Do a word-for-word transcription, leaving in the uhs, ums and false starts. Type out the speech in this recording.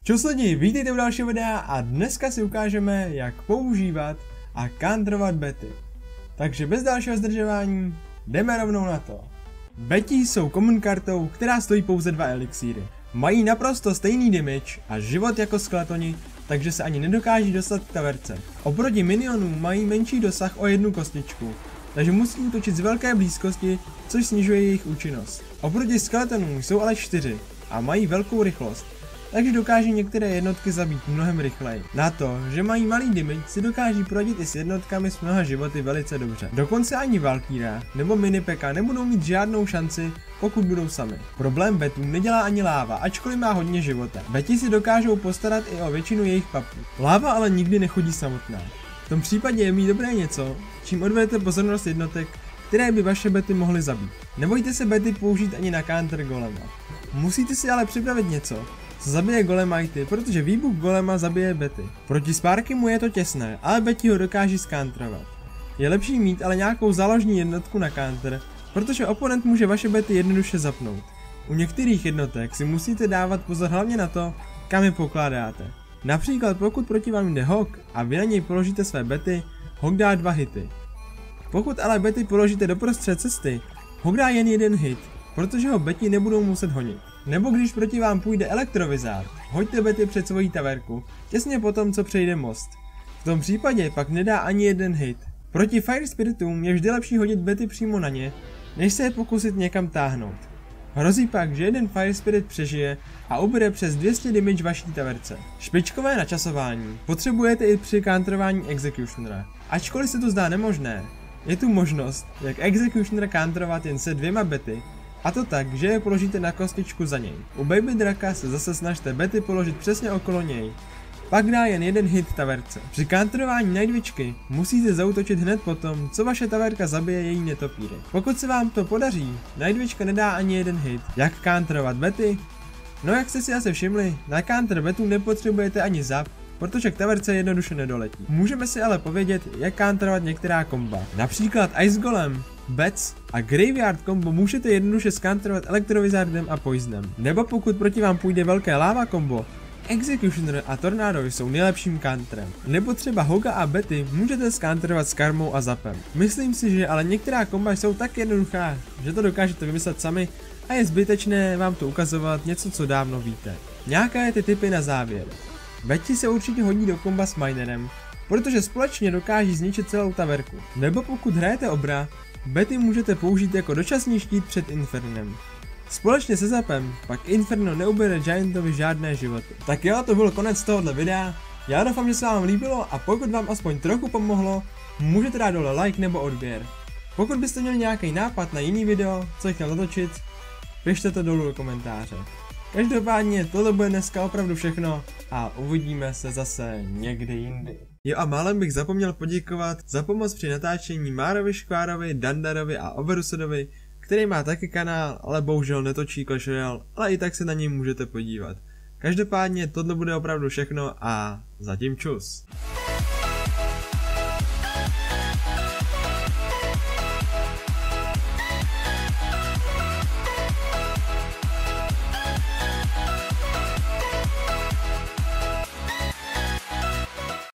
Čus lidi, vítejte u dalšího videa a dneska si ukážeme, jak používat a counterovat bety. Takže bez dalšího zdržování, jdeme rovnou na to. Beti jsou common kartou, která stojí pouze dva elixíry. Mají naprosto stejný damage a život jako skeletoni, takže se ani nedokáží dostat k taverce. Oproti minionům mají menší dosah o jednu kostičku, takže musí útočit z velké blízkosti, což snižuje jejich účinnost. Oproti skeletonům jsou ale čtyři a mají velkou rychlost, takže dokáží některé jednotky zabít mnohem rychleji. Na to, že mají malý damage, si dokáží poradit i s jednotkami s mnoha životy velice dobře. Dokonce ani Valkyria nebo Minipeka nebudou mít žádnou šanci, pokud budou sami. Problém betů nedělá ani láva, ačkoliv má hodně života. Beti si dokážou postarat i o většinu jejich papů. Láva ale nikdy nechodí samotná. V tom případě je mít dobré něco, čím odvedete pozornost jednotek, které by vaše bety mohly zabít. Nebojte se bety použít ani na counter golema. Musíte si ale připravit něco, co zabije golemajty, protože výbuch golema zabije bety. Proti Sparkymu je to těsné, ale beti ho dokáží skantrovat. Je lepší mít ale nějakou záložní jednotku na counter, protože oponent může vaše bety jednoduše zapnout. U některých jednotek si musíte dávat pozor hlavně na to, kam je pokládáte. Například pokud proti vám jde Hog a vy na něj položíte své bety, Hog dá dva hity. Pokud ale bety položíte doprostřed cesty, Hog dá jen jeden hit, protože ho beti nebudou muset honit. Nebo když proti vám půjde elektrovizard, hoďte bety před svojí taverku, těsně potom, co přejde most. V tom případě pak nedá ani jeden hit. Proti Fire Spiritům je vždy lepší hodit bety přímo na ně, než se je pokusit někam táhnout. Hrozí pak, že jeden Fire Spirit přežije a ubere přes dvě stě damage vaší taverce. Špičkové načasování potřebujete i při counterování Executionera. Ačkoliv se to zdá nemožné, je tu možnost, jak Executioner counterovat jen se dvěma bety, a to tak, že je položíte na kostičku za něj. U Baby Draka se zase snažte bety položit přesně okolo něj. Pak dá jen jeden hit taverce. Při counterování Nightwitchky musíte zaútočit hned potom, co vaše taverka zabije její netopíry. Pokud se vám to podaří, Nightwitchka nedá ani jeden hit. Jak counterovat bety? No jak jste si asi všimli, na counter betů nepotřebujete ani zap, protože k taverce jednoduše nedoletí. Můžeme si ale povědět, jak counterovat některá komba. Například Ice Golem, Bats a Graveyard kombo můžete jednoduše skantrovat Elektrovizardem a Poisonem. Nebo pokud proti vám půjde velké láva kombo, Executioner a Tornado jsou nejlepším counterem. Nebo třeba Hoga a Betty můžete skantrovat s karmou a zapem. Myslím si, že ale některá komba jsou tak jednoduchá, že to dokážete vymyslet sami a je zbytečné vám to ukazovat něco, co dávno víte. Nějaké ty tipy na závěr. Betty se určitě hodí do komba s Minerem, protože společně dokáží zničit celou taverku. Nebo pokud hrajete obra, bety můžete použít jako dočasný štít před Infernem. Společně se zapem pak Inferno neubere Giantovi žádné životy. Tak jo, to byl konec tohohle videa. Já doufám, že se vám líbilo a pokud vám aspoň trochu pomohlo, můžete dát dole like nebo odběr. Pokud byste měli nějaký nápad na jiný video, co chtěl natočit, pište to dolů do komentáře. Každopádně tohle bude dneska opravdu všechno a uvidíme se zase někdy jindy. Jo a málem bych zapomněl poděkovat za pomoc při natáčení Márovi Škvárovi, Dandarovi a Overusodovi, který má taky kanál, ale bohužel netočí Clash Royale, ale i tak se na něj můžete podívat. Každopádně tohle bude opravdu všechno a zatím čus.